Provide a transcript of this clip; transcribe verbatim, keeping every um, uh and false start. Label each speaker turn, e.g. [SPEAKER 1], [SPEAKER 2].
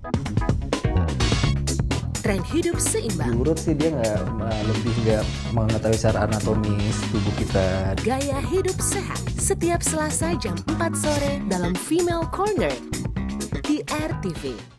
[SPEAKER 1] Tren hidup seimbang.
[SPEAKER 2] Diurut sih dia nggak uh, lebih nggak mengetahui secara anatomis tubuh kita.
[SPEAKER 1] Gaya hidup sehat setiap Selasa jam empat sore dalam Female Corner di R T V.